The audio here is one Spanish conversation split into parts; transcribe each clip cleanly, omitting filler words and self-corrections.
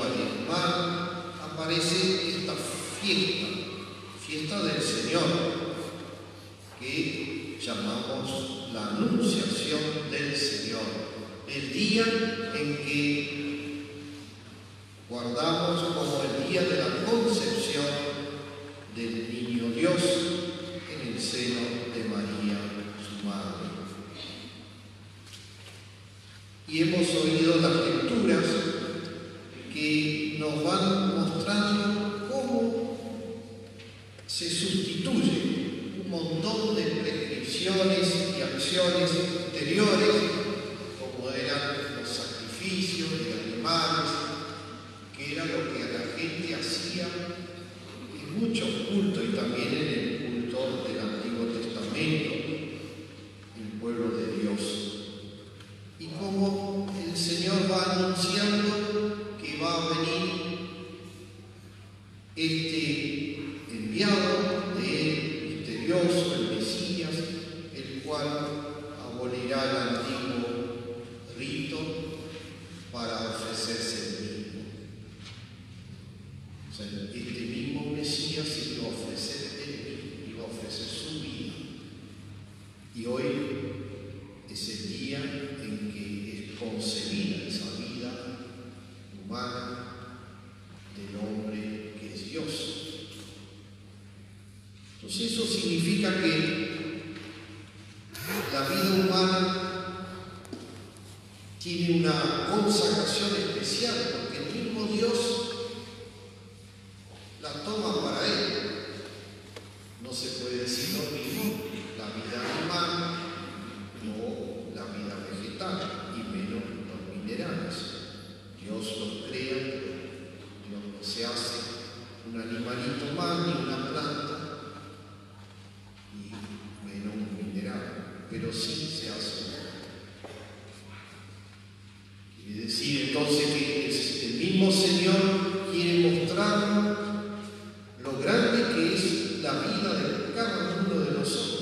María del Mar, aparece esta fiesta del Señor, que llamamos la Anunciación del Señor, el día en que guardamos como el día de la concepción del Niño Dios en el seno de María, su madre. Y hemos oído las lecturas que nos van mostrando cómo se sustituye un montón de prescripciones y acciones exteriores, como eran los sacrificios de animales, que era lo que a la gente hacía en muchos cultos y también en el culto del Antiguo Testamento, el pueblo de Dios. Y cómo el Señor va anunciando que va a venir este enviado de Él, misterioso, el Mesías, el cual abolirá el antiguo rito para ofrecerse el mismo. O sea, este mismo Mesías se iba a ofrecer Él, iba a ofrecer su vida. Y hoy es el día en que es concebida esa vida humana del hombre que es Dios. Entonces eso significa que la vida humana tiene una consagración especial, porque el mismo Dios la toma para Él. No se puede decir lo mismo la vida animal o la vida vegetal, y menos los minerales. Dios los crea, Dios no se hace un animalito más ni una planta, y menos un mineral, pero sí se hace. Quiere decir entonces que el mismo Señor quiere mostrar lo grande que es la vida de cada uno de nosotros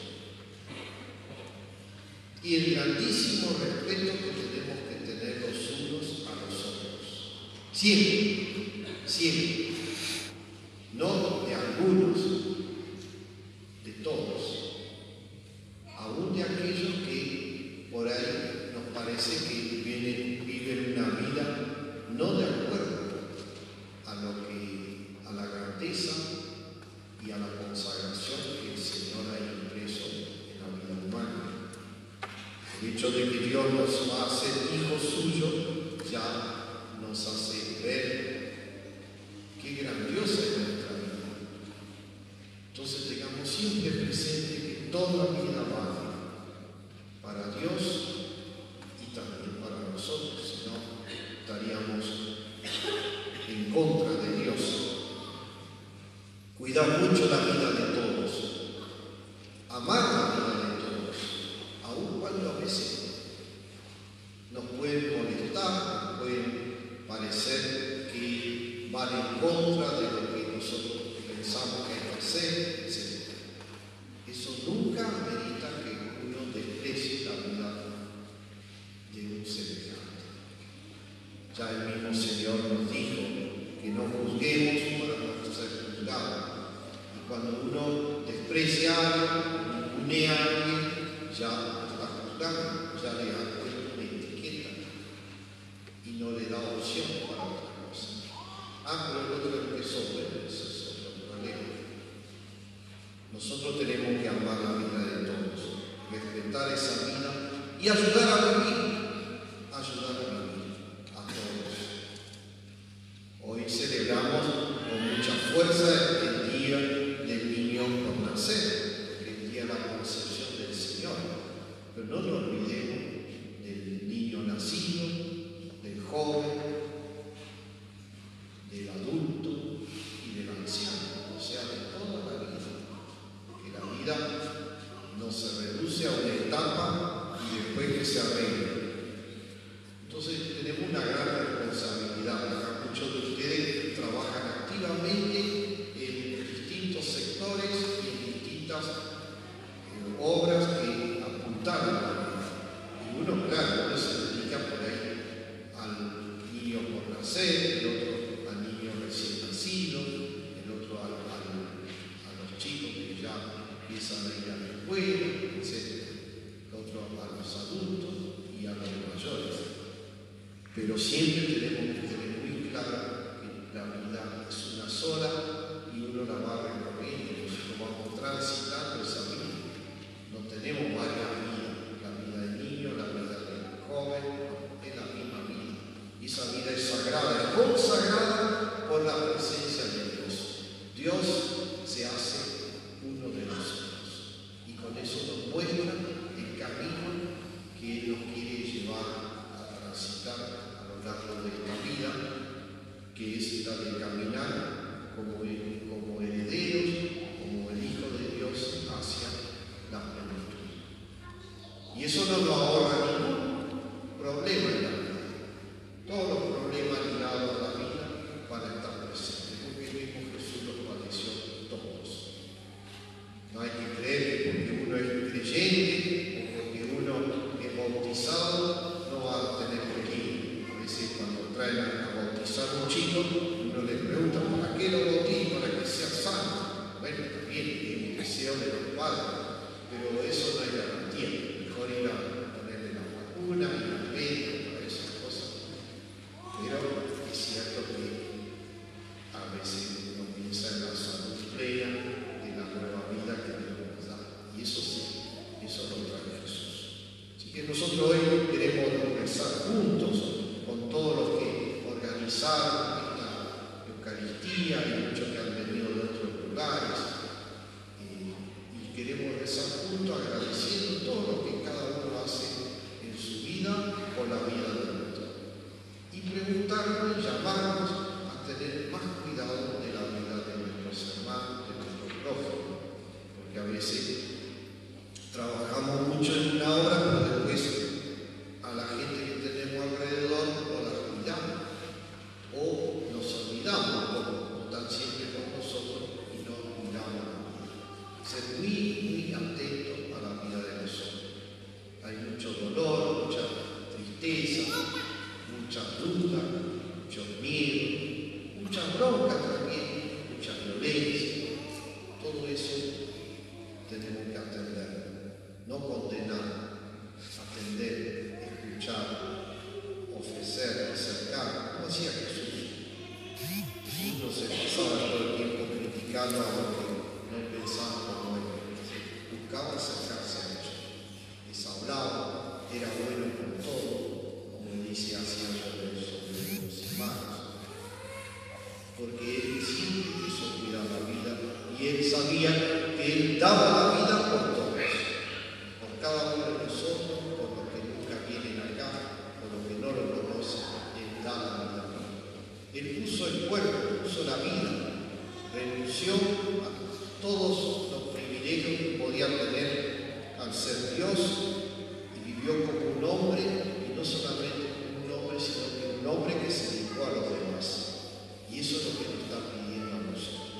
y el grandísimo respeto que tenemos que tener los unos a los otros. Siempre, siempre. No de algunos, de todos. Aún de aquellos que por ahí nos parece que viven una vida no de acuerdo a la grandeza y a la consagración que el Señor ha impreso en la vida humana. El hecho de que Dios nos va a hacer hijos suyos ya nos hace ver qué grandiosa es nuestra vida. Entonces tengamos siempre presente que toda vida vale para Dios y también para nosotros, si no estaríamos en contra de Dios. Cuidar mucho la vida de todos, amar la vida de todos, aun cuando a veces nos pueden molestar, nos pueden parecer que van en contra de lo que nosotros pensamos que hay que hacer, etc. Eso nunca amerita que uno desprecie la vida de un semejante. Ya el mismo Señor nos dijo que no juzguemos para no ser juzgados. Y cuando uno desprecia a alguien, ningunea a alguien, ya está juzgando, ya le ha puesto una etiqueta y no le da opción para otra cosa. Pero el otro empezó, bueno, ese es otro problema. Nosotros tenemos que amar la vida de todos, respetar esa vida y ayudar a vivir a todos. Hoy celebramos con mucha fuerza el día del niño por nacer, el día de la concepción del Señor, pero no nos olvidemos del niño nacido, del joven, del adulto y del anciano, o sea, de toda la vida, porque la vida no se reduce a una etapa y después que se arregla Pero siempre tenemos que tener muy claro que la vida es una sola y uno la va recorriendo, nosotros vamos transitando esa vida. No tenemos varias vidas, la vida del niño, la vida del joven, es la misma vida. Y esa vida es sagrada, es consagrada por la presencia de Dios. Dios se hace uno de nosotros y con eso nos muestra el camino que Él nos quiere llevar a transitar a lo largo de esta vida, que es la de caminar como herederos, como el Hijo de Dios hacia la plenitud. Y eso no nos ahorra ningún problema en la vida. Todos los problemas ligados a la vida van a estar presentes, porque el mismo Jesús los padeció todos. No hay que creer que porque uno es creyente o porque uno es bautizado no va a tener peligro. A veces cuando traen a bautizar a un chico, uno le pregunta, ¿para qué lo bautizo? Para que sea santo. Bueno, también es un deseo de los padres, pero eso no es garantía. Mejor ir a ponerle la vacuna y la médica para esas cosas. Pero es cierto que a veces uno piensa en la salud plena de la nueva vida que Dios nos da. Y eso sí, eso lo trae Jesús. Así que nosotros hoy queremos rezar juntos con todos los que organizaron esta Eucaristía y muchos que han venido de otros lugares. Y queremos rezar juntos agradeciendo todo lo que cada uno hace en su vida por la vida de otro. Y preguntarnos y llamarnos a tener más cuidado de la vida de nuestros hermanos, de nuestros prójimos, porque a veces trabajamos mucho en una obra, pero después a la gente que tenemos alrededor no la cuidamos o nos olvidamos, como están siempre con nosotros y no cuidamos la vida. Ser muy atentos a la vida de nosotros. Hay mucho dolor, mucha tristeza, muchas dudas, muchos miedos, muchas broncas también, mucha violencia. Todo eso tenemos que atender, no condenar, atender, escuchar, ofrecer, acercar, como decía Jesús. Jesús no se pasaba todo el tiempo criticando a los que no pensaban como él. Buscaba acercarse a ellos. Les hablaba, era bueno con todo, como dice hacia sobre los hermanos. Porque él siempre quiso cuidar la vida y él sabía que él daba la vida por todos. Por cada uno de nosotros, por los que nunca vienen acá, por los que no lo conocen, él da la vida. Él puso el cuerpo, puso la vida, renunció a todos los privilegios que podía tener al ser Dios y vivió como un hombre, y no solamente como un hombre, sino que un hombre que se dedicó a los demás. Y eso es lo que nos está pidiendo a nosotros.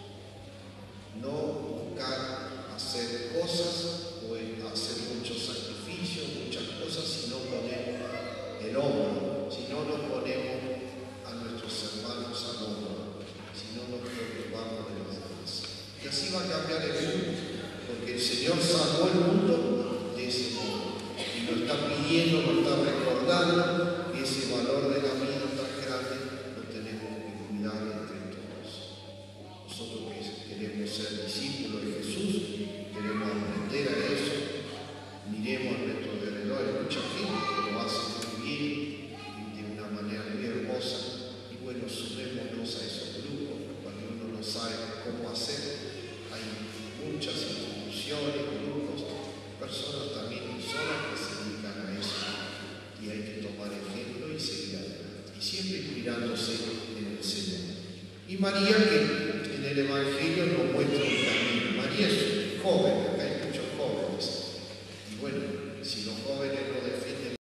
No buscar hacer cosas o hacer muchos sacrificios, muchas cosas, si no ponemos el hombro, si no nos ponemos a nuestros hermanos al hombro, si no nos preocupamos de los demás. Y así va a cambiar el mundo, porque el Señor salvó el mundo de ese modo. Y nos está pidiendo, nos está recordando que ese valor de la vida tan grande lo tenemos que cuidar entre todos. Nosotros que queremos ser discípulos de Jesús, queremos aprender a eso, miremos a nuestro alrededor, hay mucha gente que lo hace muy bien y de una manera muy hermosa, y bueno, sumémonos a esos grupos. Cuando uno no sabe cómo hacer, hay muchas instituciones, grupos, personas también solas que se dedican a eso, y hay que tomar ejemplo y seguir adelante, y siempre inspirándose en el Señor. Y María, que en el Evangelio nos muestra el camino. María es joven, acá hay muchos jóvenes, y bueno, si los jóvenes no